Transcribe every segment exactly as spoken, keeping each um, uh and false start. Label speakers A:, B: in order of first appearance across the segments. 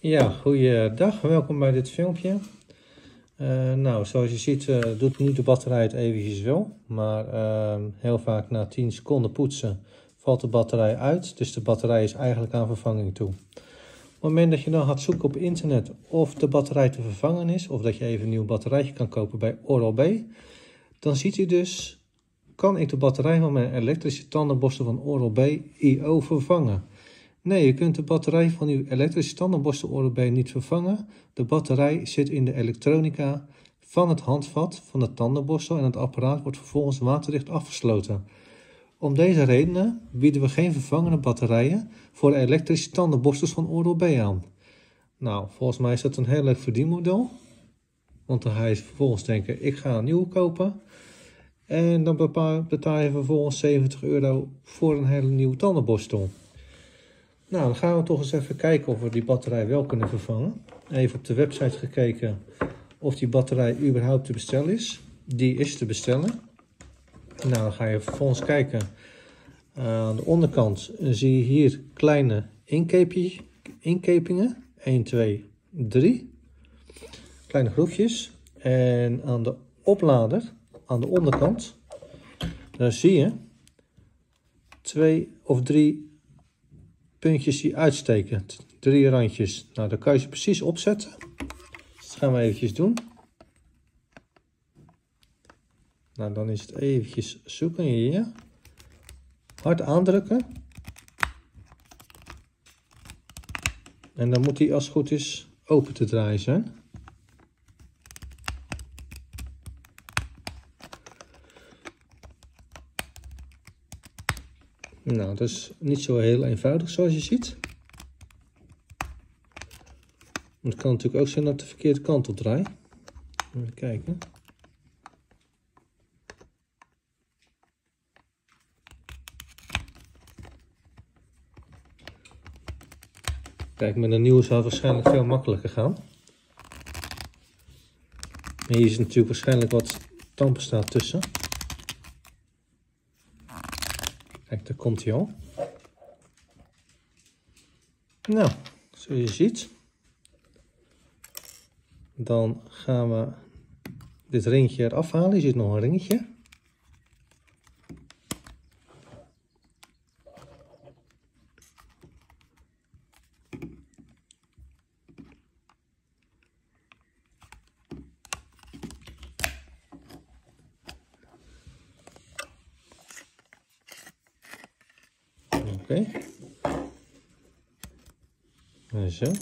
A: Ja, goeiedag. Welkom bij dit filmpje. Uh, nou, zoals je ziet uh, doet nu de batterij het eventjes wel. Maar uh, heel vaak na tien seconden poetsen valt de batterij uit. Dus de batterij is eigenlijk aan vervanging toe. Op het moment dat je dan gaat zoeken op internet of de batterij te vervangen is, of dat je even een nieuw batterijtje kan kopen bij Oral-B, dan ziet u dus, kan ik de batterij van mijn elektrische tandenborstel van Oral-B I O vervangen? Nee, je kunt de batterij van uw elektrische tandenborstel Oral-B niet vervangen. De batterij zit in de elektronica van het handvat van de tandenborstel en het apparaat wordt vervolgens waterdicht afgesloten. Om deze redenen bieden we geen vervangende batterijen voor de elektrische tandenborstels van Oral-B aan. Nou, volgens mij is dat een heel leuk verdienmodel. Want dan ga je vervolgens denken, ik ga een nieuwe kopen. En dan betaal je vervolgens zeventig euro voor een hele nieuwe tandenborstel. Nou, dan gaan we toch eens even kijken of we die batterij wel kunnen vervangen. Even op de website gekeken of die batterij überhaupt te bestellen is. Die is te bestellen. Nou, dan ga je vervolgens kijken. Uh, aan de onderkant zie je hier kleine inkepingen. één, twee, drie. Kleine groefjes. En aan de oplader, aan de onderkant, daar zie je twee of drie puntjes die uitsteken. Drie randjes. Nou, dan kan je ze precies opzetten. Dat gaan we eventjes doen. Nou, dan is het eventjes zoeken hier. Hard aandrukken. En dan moet hij als het goed is open te draaien zijn. Nou, dat is niet zo heel eenvoudig zoals je ziet. Het kan natuurlijk ook zijn dat ik de verkeerde kant op draai. Even kijken. Kijk, met een nieuwe zou het waarschijnlijk veel makkelijker gaan. En hier is natuurlijk waarschijnlijk wat tandpasta tussen. Kijk, daar komt hij al. Nou, zoals je ziet. Dan gaan we dit ringetje eraf halen. Je ziet nog een ringetje. Oké. Okay. Zo.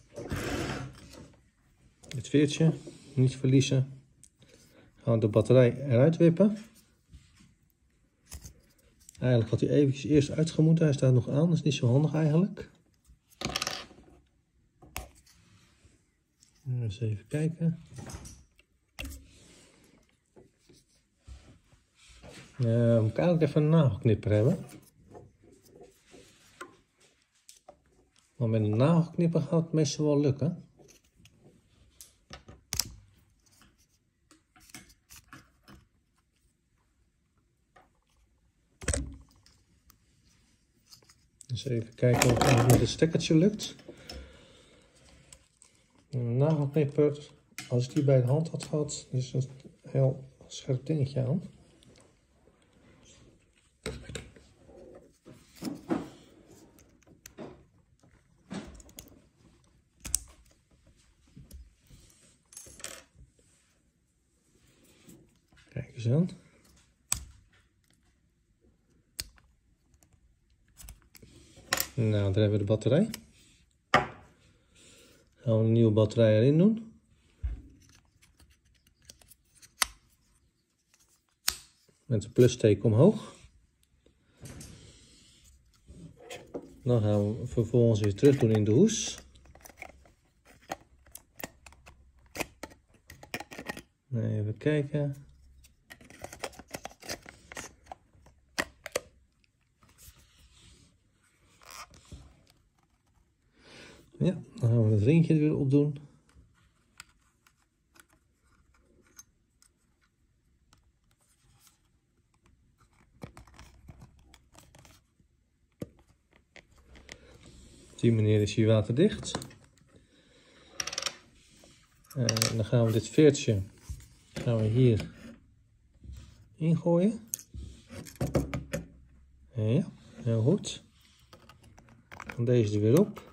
A: Het veertje niet verliezen. Gaan we de batterij eruit wippen. Eigenlijk had hij eventjes eerst uitgemoeten. Hij staat nog aan. Dat is niet zo handig eigenlijk. Eens even kijken. Uh, moet ik eigenlijk even een nagelknipper hebben. Maar met een nagelknipper gaat het meestal wel lukken. Dus even kijken of het met het stekkertje lukt. Een nagelknipper, als ik die bij de hand had gehad, is een heel scherp dingetje aan. Kijk eens aan. Nou, daar hebben we de batterij. Gaan we een nieuwe batterij erin doen. Met de plusteken omhoog. Dan gaan we vervolgens weer terug doen in de hoes. Even kijken. Ja, dan gaan we het ringetje er weer op doen. Op die manier is hij waterdicht. dan gaan we dit veertje gaan we hier ingooien. Ja, heel goed. Dan deze er weer op.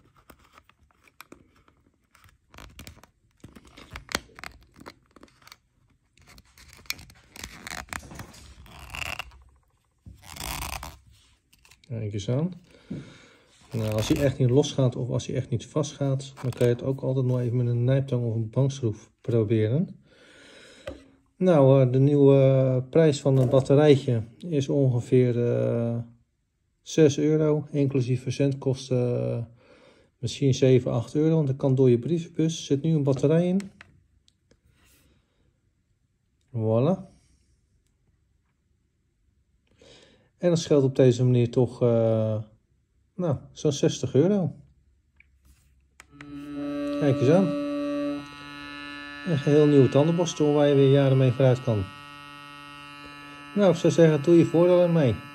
A: Kijk eens aan. Nou, als hij echt niet los gaat of als hij echt niet vast gaat, dan kan je het ook altijd nog even met een nijptang of een bankschroef proberen. Nou, de nieuwe prijs van het batterijtje is ongeveer uh, zes euro, inclusief verzendkosten uh, misschien zeven, acht euro, want dat kan door je brievenbus. Er zit nu een batterij in. Voilà. En dat scheelt op deze manier toch uh, nou, zo'n zestig euro. Kijk eens aan. Een geheel nieuwe tandenborstel waar je weer jaren mee vooruit kan. Nou, ik zou zeggen, doe je voordeel ermee.